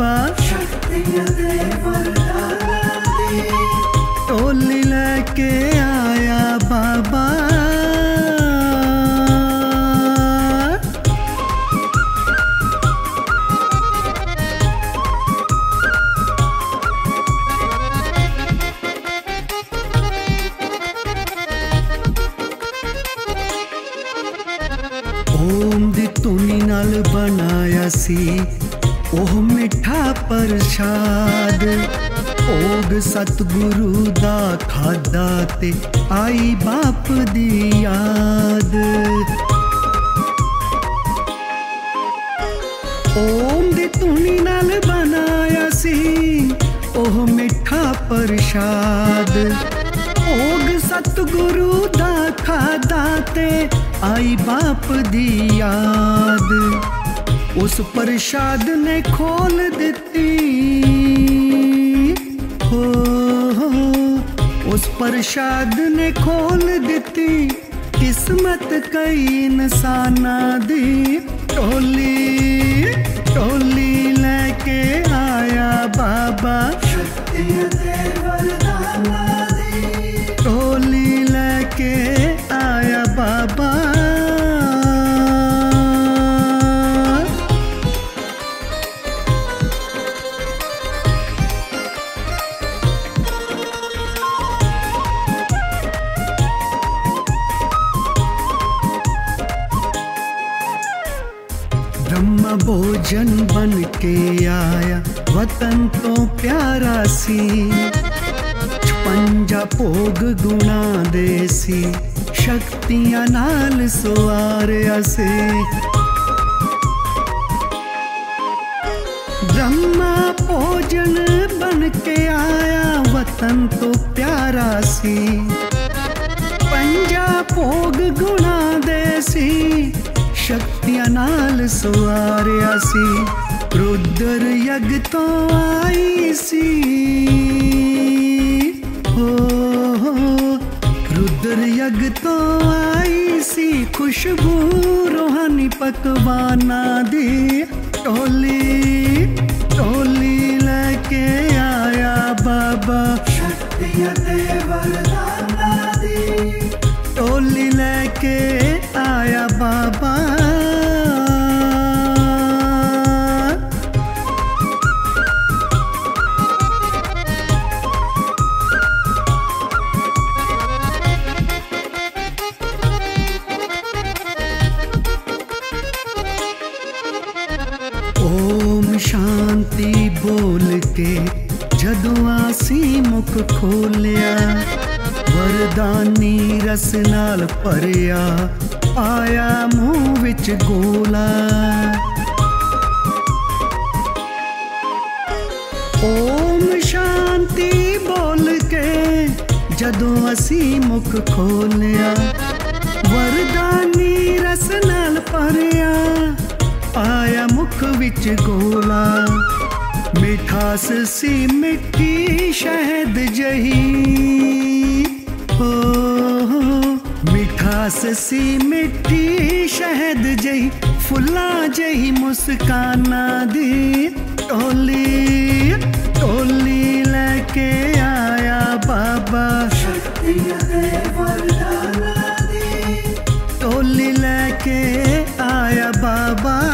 शक्तियां दे वरदाना दे। टोली लेके आया बाबा। ओम दी धुनी नाल बनाया सी ओह मिठा प्रसाद। भोग सतगुरु दा खादा ते आई बाप दी याद। ओम दी धुनी नाल बनाया सी ओह मिठा प्रसाद। भोग सतगुरु दा खादा ते आई बाप दी याद। उस प्रसाद ने खोल दिती हो, उस प्रसाद ने खोल दिती किस्मत कई इंसाना दी। टोली टोली लेके आया बाबा। शक्तियां दे वरदाना दे। टोली लेके आया बाबा। ब्रह्म भोजन बन के आया वतन तो प्यारा सी। 56 भोग गुणा दे सी शक्तियां नाल सवारिया से। ब्रह्मा भोजन बन के आया वतन तो प्यारा सी। 50 भोग गुणा दे सी शक्तियां नाल सवारिया सी। रुद्र यज्ञ तो आई सी हो, रुद्र यज्ञ तो आई सी खुशबू रूहानी पकवाना दी। टोली टोली लेके आया बाबा। शक्तियां दे वरदाना दे। टोली लेके आया बाबा। ओम शांति बोल के जदों आसी मुख खोलिया। वरदानी रस नाल भरिया पाया मुंह विच गोला। ओम शांति बोल के जदों असी मुख खोलिया। वरदानी रस नाल भरिया पाया मुख विच गोला। मिठास सी मिठी शहद जही हो, मिठास सी मिठी शहद जही फुल्ला जही मुस्काना दी। टोली टोली लेके आया बाबा। शक्तियां दे वरदाना दे। टोली लेके आया बाबा।